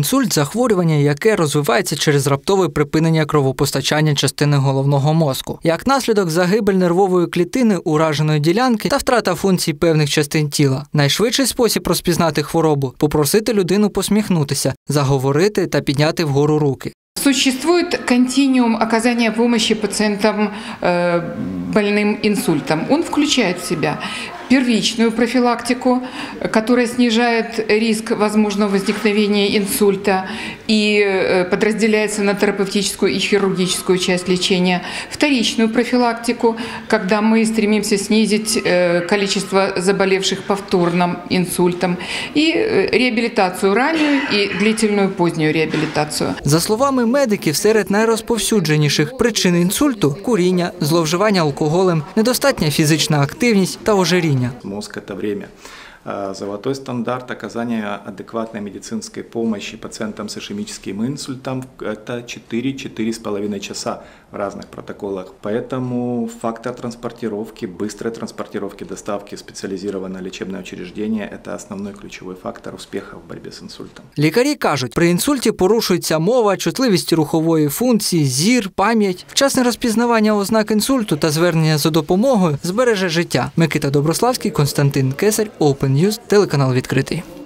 Інсульт – захворювання, яке розвивається через раптове припинення кровопостачання частини головного мозку. Як наслідок – загибель нервової клітини, ураженої ділянки та втрата функцій певних частин тіла. Найшвидший спосіб розпізнати хворобу – попросити людину посміхнутися, заговорити та підняти вгору руки. Существует континуум оказания помощи пациентам больным инсультом. Он включает в себя первичную профилактику, которая снижает риск возможного возникновения инсульта и подразделяется на терапевтическую и хирургическую часть лечения. Вторичную профилактику, когда мы стремимся снизить количество заболевших повторным инсультом. И реабилитацию раннюю и длительную позднюю реабилитацию. За словами медиків, серед найрозповсюдженіших причин інсульту – куріння, зловживання алкоголем, недостатня фізична активність та ожиріння. Мозг – это время. Золотой стандарт оказания адекватной медицинской помощи пациентам с ишемическим инсультом – это 4–4,5 часа в разных протоколах. Поэтому фактор транспортировки, быстрой транспортировки, доставки в специализированное лечебное учреждение – это основной ключевой фактор успеха в борьбе с инсультом. Лікарі кажуть, при інсульті порушується мова, чутливість рухової функції, зір, пам'ять. Вчасне розпізнавання ознак інсульту та звернення за допомогою збереже життя. Микита Доброславський, Константин Кесарь, Open News, телеканал «Відкритий».